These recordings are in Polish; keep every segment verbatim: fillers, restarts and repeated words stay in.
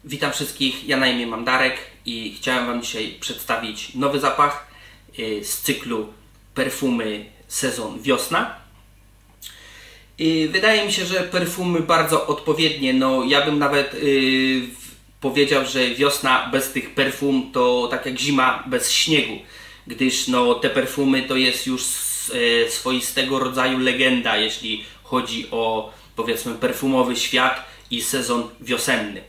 Witam wszystkich, ja na imię mam Darek i chciałem Wam dzisiaj przedstawić nowy zapach z cyklu perfumy sezon wiosna. I wydaje mi się, że perfumy bardzo odpowiednie, no ja bym nawet yy, powiedział, że wiosna bez tych perfum to tak jak zima bez śniegu, gdyż no, te perfumy to jest już yy, swoistego rodzaju legenda, jeśli chodzi o, powiedzmy, perfumowy świat i sezon wiosenny.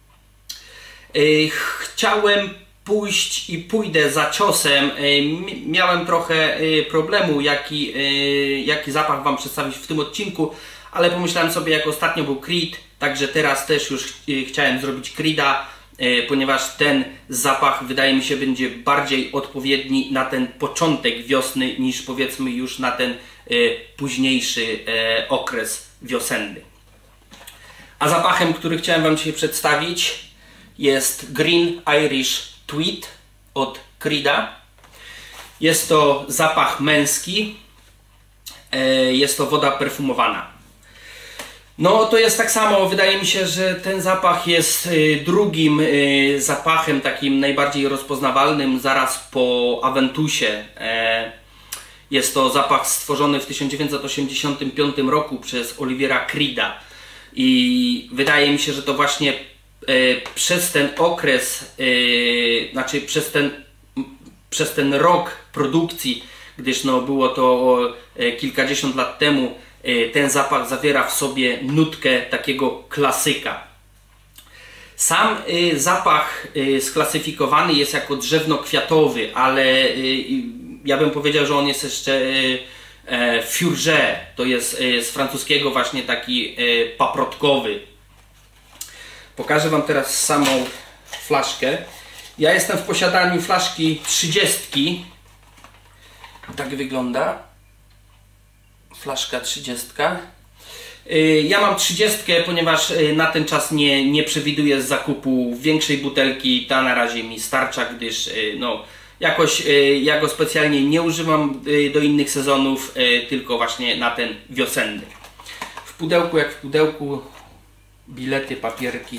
Chciałem pójść i pójdę za ciosem. Miałem trochę problemu, jaki, jaki zapach Wam przedstawić w tym odcinku, ale pomyślałem sobie, jak ostatnio był Creed, także teraz też już chciałem zrobić Creeda, ponieważ ten zapach, wydaje mi się, będzie bardziej odpowiedni na ten początek wiosny niż, powiedzmy, już na ten późniejszy okres wiosenny. A zapachem, który chciałem Wam dzisiaj przedstawić, jest Green Irish Tweed od Creeda. Jest to zapach męski. Jest to woda perfumowana. No to jest tak samo, wydaje mi się, że ten zapach jest drugim zapachem takim najbardziej rozpoznawalnym zaraz po Aventusie. Jest to zapach stworzony w tysiąc dziewięćset osiemdziesiątym piątym roku przez Olivera Creeda. I wydaje mi się, że to właśnie przez ten okres, znaczy przez ten, przez ten rok produkcji, gdyż no było to kilkadziesiąt lat temu, ten zapach zawiera w sobie nutkę takiego klasyka. Sam zapach sklasyfikowany jest jako drzewno-kwiatowy, ale ja bym powiedział, że on jest jeszcze Fourgère, to jest z francuskiego właśnie taki paprotkowy. Pokażę Wam teraz samą flaszkę. Ja jestem w posiadaniu flaszki trzydziestki. Tak wygląda flaszka trzydziestka. Ja mam trzydziestkę, ponieważ na ten czas nie, nie przewiduję zakupu większej butelki. Ta na razie mi starcza, gdyż no, jakoś ja go specjalnie nie używam do innych sezonów, tylko właśnie na ten wiosenny. W pudełku jak w pudełku bilety, papierki.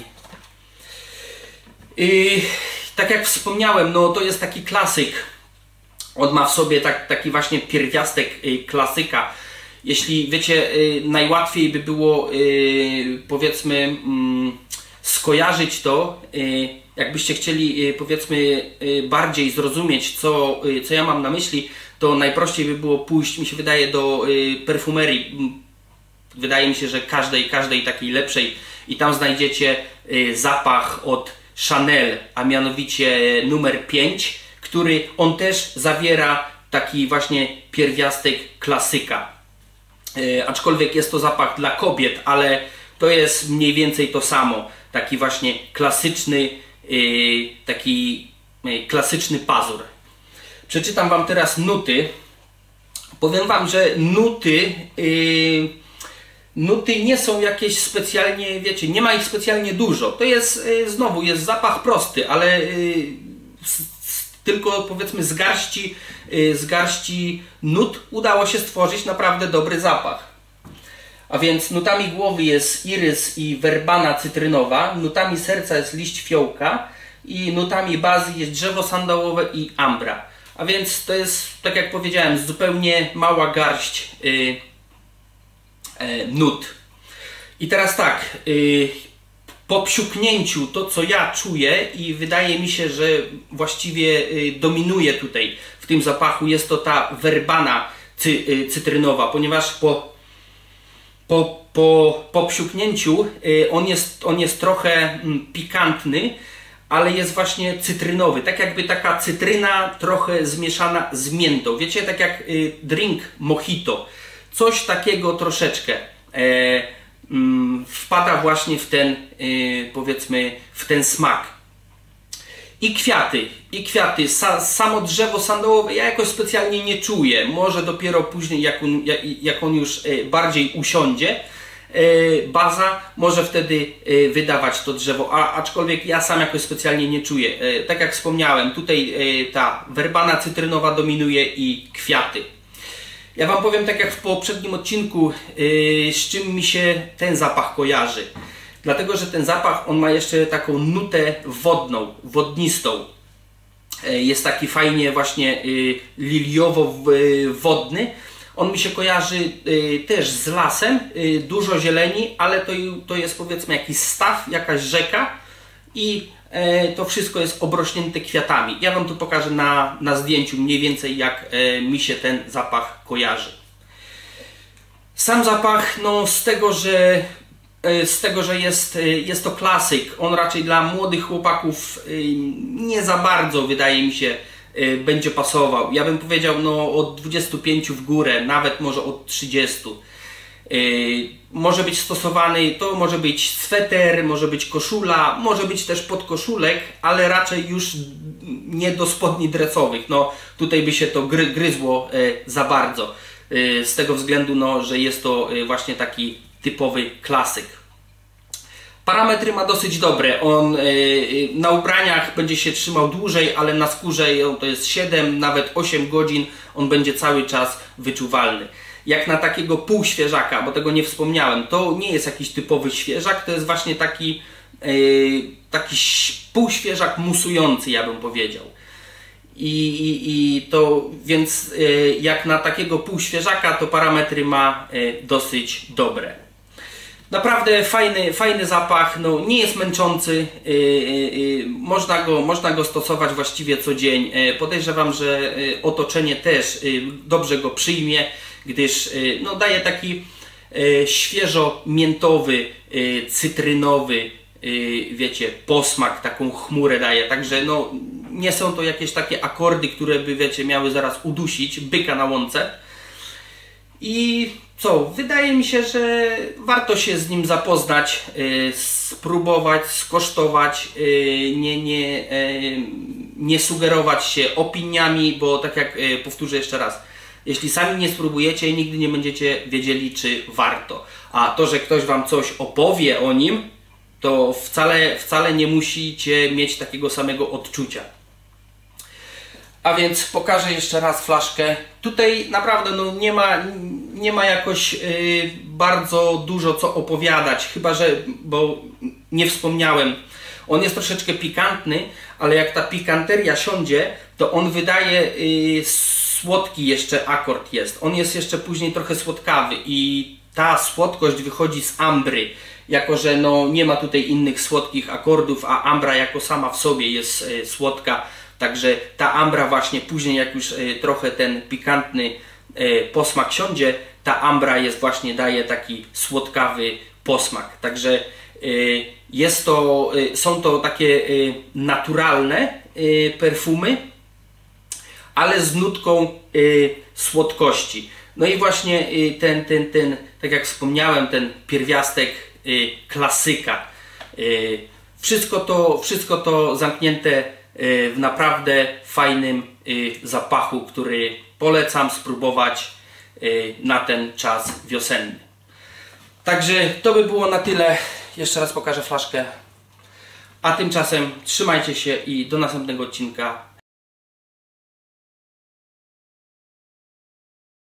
I tak jak wspomniałem, no to jest taki klasyk. On ma w sobie tak, taki właśnie pierwiastek klasyka. Jeśli wiecie, najłatwiej by było, powiedzmy, skojarzyć to, jakbyście chcieli, powiedzmy, bardziej zrozumieć, co, co ja mam na myśli, to najprościej by było pójść, mi się wydaje, do perfumerii. Wydaje mi się, że każdej, każdej takiej lepszej, i tam znajdziecie zapach od Chanel, a mianowicie numer pięć, który on też zawiera taki właśnie pierwiastek klasyka. Aczkolwiek jest to zapach dla kobiet, ale to jest mniej więcej to samo. Taki właśnie klasyczny, taki klasyczny pazur. Przeczytam Wam teraz nuty. Powiem Wam, że nuty Nuty nie są jakieś specjalnie, wiecie, nie ma ich specjalnie dużo. To jest, y, znowu, jest zapach prosty, ale y, z, z, tylko, powiedzmy, z garści, y, z garści nut udało się stworzyć naprawdę dobry zapach. A więc nutami głowy jest irys i werbana cytrynowa, nutami serca jest liść fiołka i nutami bazy jest drzewo sandałowe i ambra. A więc to jest, tak jak powiedziałem, zupełnie mała garść y, nut. I teraz tak, po psiuknięciu to, co ja czuję, i wydaje mi się, że właściwie dominuje tutaj w tym zapachu, jest to ta werbana cy, cytrynowa, ponieważ po, po, po, po psiuknięciu on jest, on jest trochę pikantny, ale jest właśnie cytrynowy, tak jakby taka cytryna trochę zmieszana z miętą. Wiecie, tak jak drink mojito. Coś takiego troszeczkę e, mm, wpada właśnie w ten, e, powiedzmy, w ten smak. I kwiaty, i kwiaty, Sa, samo drzewo sandałowe ja jakoś specjalnie nie czuję. Może dopiero później, jak on, jak, jak on już e, bardziej usiądzie, e, baza może wtedy e, wydawać to drzewo, a, aczkolwiek ja sam jakoś specjalnie nie czuję. E, tak jak wspomniałem, tutaj e, ta werbana cytrynowa dominuje i kwiaty. Ja Wam powiem, tak jak w poprzednim odcinku, yy, z czym mi się ten zapach kojarzy. Dlatego, że ten zapach, on ma jeszcze taką nutę wodną, wodnistą. Jest taki fajnie właśnie liliowo-wodny. On mi się kojarzy też z lasem, dużo zieleni, ale to, to jest powiedzmy jakiś staw, jakaś rzeka i to wszystko jest obrośnięte kwiatami. Ja Wam tu pokażę na, na zdjęciu mniej więcej, jak mi się ten zapach kojarzy. Sam zapach, no z tego, że z tego, że jest, jest to klasyk, on raczej dla młodych chłopaków nie za bardzo, wydaje mi się, będzie pasował. Ja bym powiedział, no od dwudziestu pięciu w górę, nawet może od trzydziestu. Może być stosowany, to może być sweter, może być koszula, może być też podkoszulek, ale raczej już nie do spodni dresowych. No tutaj by się to gry, gryzło za bardzo. Z tego względu, no, że jest to właśnie taki typowy klasyk. Parametry ma dosyć dobre. On na ubraniach będzie się trzymał dłużej, ale na skórze to jest siedem, nawet osiem godzin. On będzie cały czas wyczuwalny. Jak na takiego półświeżaka, bo tego nie wspomniałem, to nie jest jakiś typowy świeżak, to jest właśnie taki, taki półświeżak musujący, ja bym powiedział. I, i, i to więc jak na takiego półświeżaka, to parametry ma dosyć dobre. Naprawdę fajny, fajny zapach, no, nie jest męczący, yy, yy, można, go, można go stosować właściwie co dzień. Yy, podejrzewam, że yy, otoczenie też yy, dobrze go przyjmie, gdyż yy, no, daje taki yy, świeżo miętowy, yy, cytrynowy, yy, wiecie, posmak, taką chmurę daje. Także no, nie są to jakieś takie akordy, które by, wiecie, miały zaraz udusić byka na łące. I co? Wydaje mi się, że warto się z nim zapoznać, yy, spróbować, skosztować, yy, nie, nie, yy, nie sugerować się opiniami, bo tak jak yy, powtórzę jeszcze raz, jeśli sami nie spróbujecie, nigdy nie będziecie wiedzieli, czy warto. A to, że ktoś Wam coś opowie o nim, to wcale, wcale nie musicie mieć takiego samego odczucia. A więc pokażę jeszcze raz flaszkę. Tutaj naprawdę no, nie ma, nie ma jakoś yy, bardzo dużo co opowiadać, chyba że, bo nie wspomniałem, on jest troszeczkę pikantny, ale jak ta pikanteria siądzie, to on wydaje yy, słodki jeszcze akord jest. On jest jeszcze później trochę słodkawy i ta słodkość wychodzi z ambry, jako że no, nie ma tutaj innych słodkich akordów, a ambra jako sama w sobie jest yy, słodka. Także ta ambra właśnie później, jak już trochę ten pikantny posmak siądzie, ta ambra jest właśnie, daje taki słodkawy posmak. Także jest to, są to takie naturalne perfumy, ale z nutką słodkości. No i właśnie ten, ten, ten, tak jak wspomniałem, ten pierwiastek klasyka. Wszystko to, wszystko to zamknięte w naprawdę fajnym zapachu, który polecam spróbować na ten czas wiosenny. Także to by było na tyle. Jeszcze raz pokażę flaszkę. A tymczasem trzymajcie się i do następnego odcinka.